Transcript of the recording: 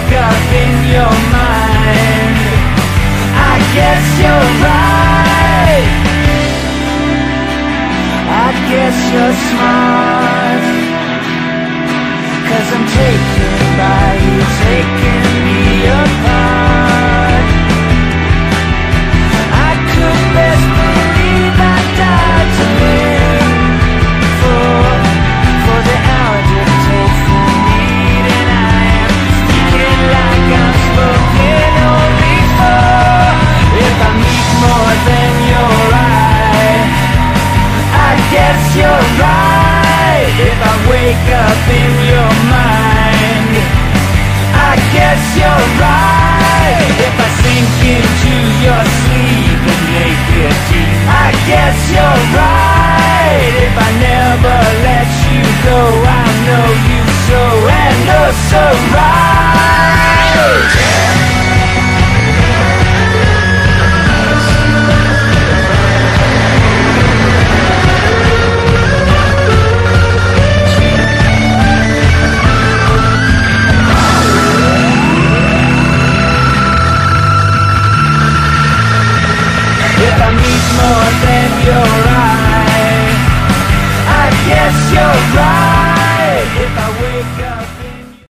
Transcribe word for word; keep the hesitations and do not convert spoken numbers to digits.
wake up in your mind. I guess you're right. I guess you're smart, 'cause I'm taken by you, taking me apart. I could best believe I died to live for, for the hour dictates the need. And I am speaking like I'm spoken only for. If I meet more than your eye, I guess you're right. If I wake up in your mind, I guess you're right. If I sink into your sleep and make it deep, I guess you're right. If I never